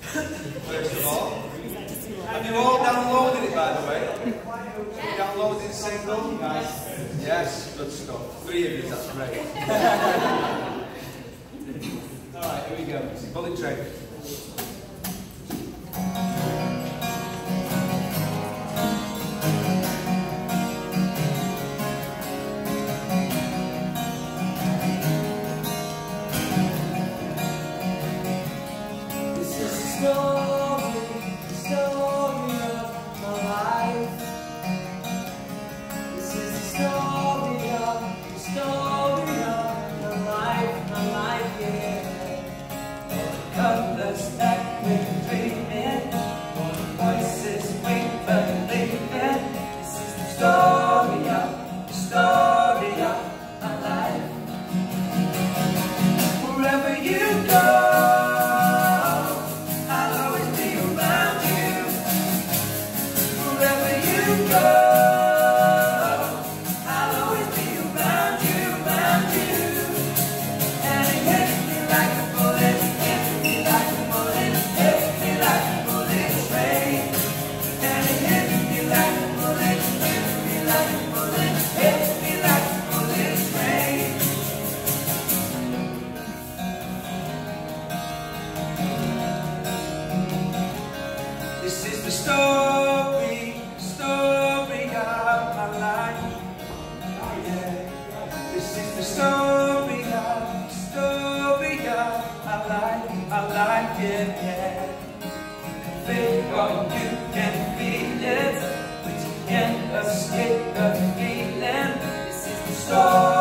First of all, have you all downloaded it, by the way? You downloaded the single? Nice. Yes, good stuff. 3 of you, that's great. Alright, here we go. Bullet Train. This is the story of my life. Yeah. This is the story of my life. Yeah. You can fake or you can feel it, but you can't escape the feeling. This is the story.